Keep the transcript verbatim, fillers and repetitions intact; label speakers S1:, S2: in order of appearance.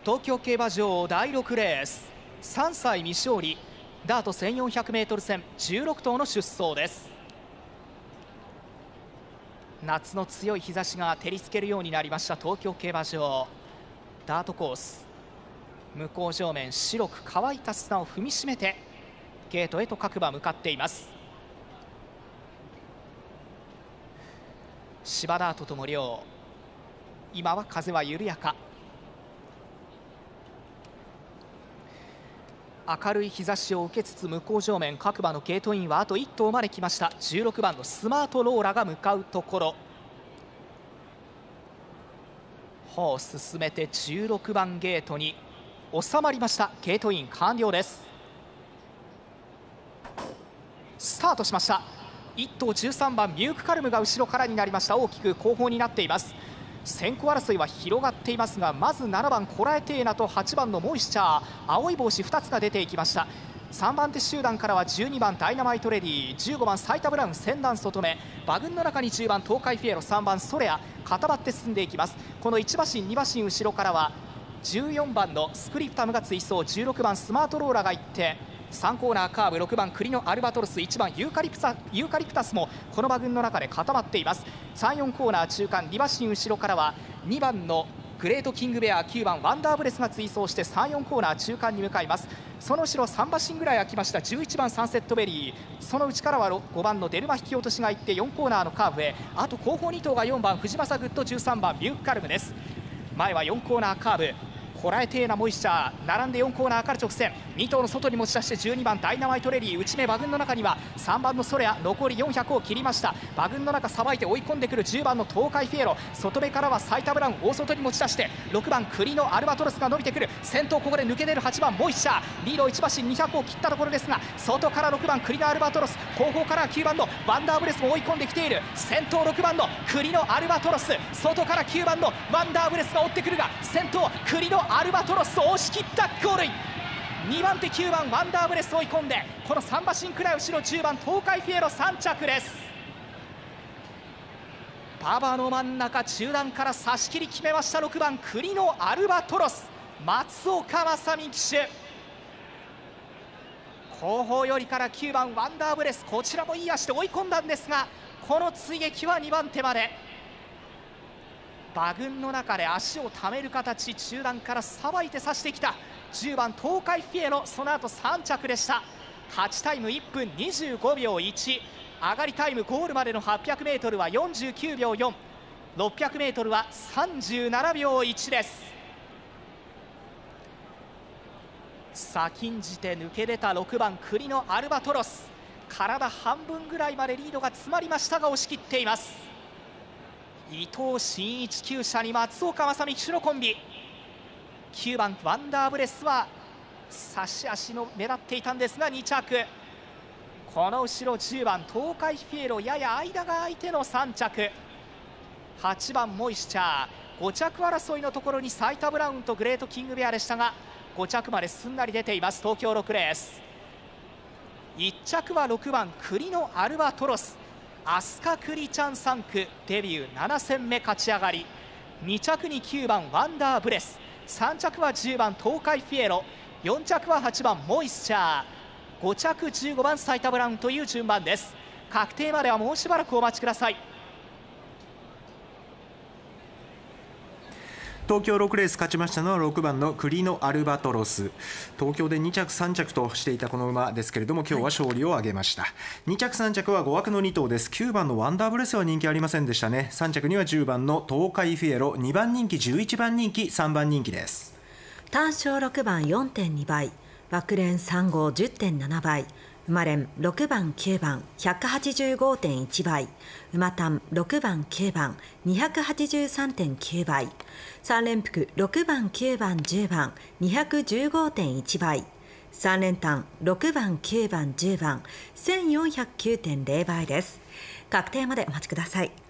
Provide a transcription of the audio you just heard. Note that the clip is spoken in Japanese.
S1: 東京競馬場だいろくレース、さんさい未勝利、ダート せんよんひゃくメートル 戦じゅうろく頭の出走です。夏の強い日差しが照りつけるようになりました東京競馬場ダートコース。向こう上面白く乾いた砂を踏みしめてゲートへと各馬向かっています。芝ダートとも両、今は風は緩やか。明るい日差しを受けつつ向こう上面各馬のゲートインはあといっ頭まで来ました。じゅうろくばんのスマートローラが向かうところ、歩を進めてじゅうろくばんゲートに収まりました。ゲートイン完了です。スタートしました。いっ頭じゅうさんばんミュークカルムが後ろからになりました。大きく後方になっています。先行争いは広がっていますが、まずななばんコラエテーナとはちばんのモイスチャー、青い帽子ふたつが出ていきました。さんばん手集団からはじゅうにばんダイナマイトレディ、じゅうごばんサイタブラウン、センダン外目、馬群の中にじゅうばん東海フィエロ、さんばんソレア、固まって進んでいきます。このいち馬身に馬身後ろからはじゅうよんばんのスクリプタムが追走、じゅうろくばんスマートローラがいって、さんコーナーカーブろくばんクリノアルバトロス、いちばんユーカリプタユーカリプタスもこの馬群の中で固まっています。さん、よんコーナー中間、に馬身後ろからはにばんのグレートキングベア、きゅうばんワンダーブレスが追走してさん、よんコーナー中間に向かいます。その後ろさん馬身ぐらい空きましたじゅういちばんサンセットベリー、その内からはごばんのデルマ引き落としがいってよんコーナーのカーブへ、あと後方に頭がよんばん藤正グッド、じゅうさんばんミュークカルムです。前はよんコーナーカーブ、コラエテーナモイスチャー並んでよんコーナーから直線、に頭の外に持ち出してじゅうにばんダイナマイトレディ、内目馬群の中にはさんばんのソレア、残りよんひゃくを切りました。馬群の中さばいて追い込んでくるじゅうばんの東海フィエロ、外目からはサイタブラウン、大外に持ち出してろくばんクリノアルバトロスが伸びてくる。先頭ここで抜け出るはちばんモイスチャー、リードいち馬身にひゃくを切ったところですが、外からろくばんクリノアルバトロス、後方からきゅうばんのワンダーブレスも追い込んできている。先頭ろくばんのクリノアルバトロス、外からきゅうばんのワンダーブレスが追ってくるが、先頭クリノアルバトロス押し切ったゴールイン。にばん手きゅうばんワンダーブレス追い込んで、このさん馬身くらい後ろじゅうばん東海フィエロさん着です。馬場の真ん中中段から差し切り決めました。ろくばんクリノアルバトロス、松岡正美騎手、後方よりからきゅうばんワンダーブレス、こちらもいい足で追い込んだんですが、この追撃はにばん手まで。馬群の中で足をためる形、中段からさばいて刺してきたじゅうばん東海フィエロ、その後さん着でした。勝ちタイムいっぷんにじゅうごびょういち、上がりタイムゴールまでのはっぴゃくメートルはよんじゅうきゅうびょうよん、ろっぴゃくメートルはさんじゅうななびょういちです。先んじて抜け出たろくばんクリノアルバトロス、体半分ぐらいまでリードが詰まりましたが押し切っています。伊藤真一厩舎に松岡正美騎手のコンビ、きゅうばんワンダーブレスは差し足の目立っていたんですがに着、この後ろじゅうばん東海フィエロ、やや間が空いてのさん着、はちばんモイスチャー、ご着争いのところにサイタブラウンとグレートキングベアでしたがご着まですんなり出ています。東京ろくレース、いっ着はろくばんクリノアルバトロス、アスカクリチャンさん区デビューなな戦目勝ち上がり、に着にきゅうばんワンダーブレス、さん着はじゅうばん東海フィエロ、よん着ははちばんモイスチャー、ご着じゅうごばんサイタブラウンという順番です。確定まではもうしばらくお待ちください。
S2: 東京ろくレース勝ちましたのはろくばんのクリノアルバトロス。東京でに着さん着としていたこの馬ですけれども、今日は勝利を挙げました。に着さん着はご枠のに頭です。きゅうばんのワンダーブレスは人気ありませんでしたね。さん着にはじゅうばんの東海フィエロ、にばん人気、じゅういちばん人気、さんばん人気です。
S3: 単勝ろくばん よんてんに 倍、枠連さん号 じゅってんなな 倍、馬連ろくばんきゅうばん ひゃくはちじゅうごてんいち 倍、馬単ろくばんきゅうばん にひゃくはちじゅうさんてんきゅう 倍、さん連複ろくばんきゅうばんじゅうばん にひゃくじゅうごてんいち 倍、さん連単ろくばんきゅうばんじゅうばん せんよんひゃくきゅうてんゼロ 倍です。確定までお待ちください。